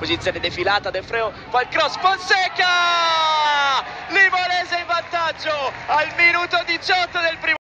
posizione defilata, De Freo fa il cross, Fonseca! Livorese in vantaggio al minuto 18 del primo